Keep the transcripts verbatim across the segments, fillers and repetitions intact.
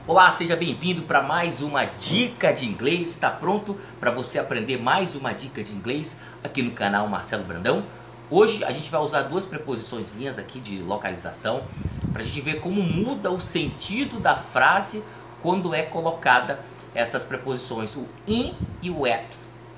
Olá, seja bem-vindo para mais uma dica de inglês. Está pronto para você aprender mais uma dica de inglês aqui no canal Marcelo Brandão? Hoje a gente vai usar duas preposiçõezinhas aqui de localização para a gente ver como muda o sentido da frase quando é colocada essas preposições, o in e o at.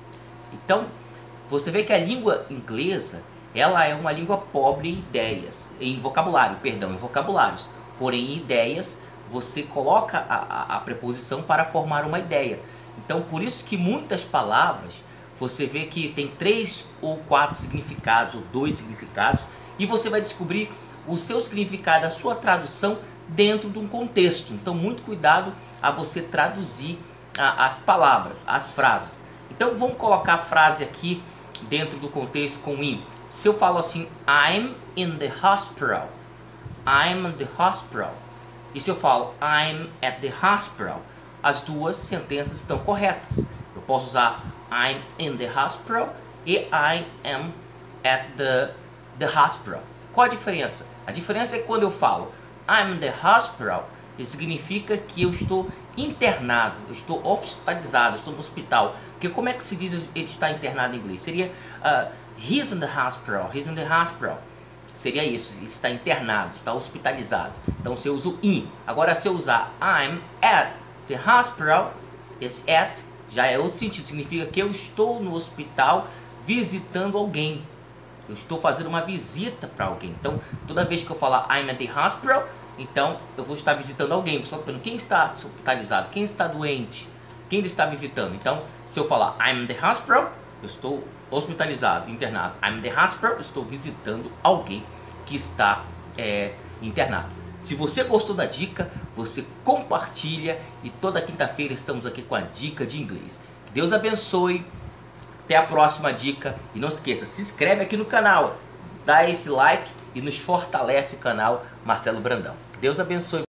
Então, você vê que a língua inglesa, ela é uma língua pobre em ideias, em vocabulário, perdão, em vocabulários. Porém, em ideias, você coloca a, a, a preposição para formar uma ideia. Então, por isso que muitas palavras, você vê que tem três ou quatro significados, ou dois significados, e você vai descobrir o seu significado, a sua tradução dentro de um contexto. Então, muito cuidado a você traduzir a, as palavras, as frases. Então, vamos colocar a frase aqui dentro do contexto com in. Se eu falo assim, I'm in the hospital, I'm in the hospital. E se eu falo I'm at the hospital, as duas sentenças estão corretas. Eu posso usar I'm in the hospital e I am at the, the hospital. Qual a diferença? A diferença é que quando eu falo I'm in the hospital, isso significa que eu estou internado, eu estou hospitalizado, eu estou no hospital. Porque como é que se diz ele está internado em inglês? Seria uh, he's in the hospital, he's in the hospital. Seria isso, ele está internado, está hospitalizado. Então se eu uso in. Agora se eu usar I'm at the hospital, esse at já é outro sentido. Significa que eu estou no hospital visitando alguém. Eu estou fazendo uma visita para alguém. Então toda vez que eu falar I'm at the hospital, então eu vou estar visitando alguém. Eu estou perguntando quem está hospitalizado, quem está doente, quem ele está visitando. Então se eu falar I'm at the hospital, eu estou hospitalizado, internado. I'm in the hospital, estou visitando alguém que está é, internado. Se você gostou da dica, você compartilha e toda quinta-feira estamos aqui com a dica de inglês. Que Deus abençoe, até a próxima dica e não esqueça, se inscreve aqui no canal, dá esse like e nos fortalece o canal Marcelo Brandão. Que Deus abençoe.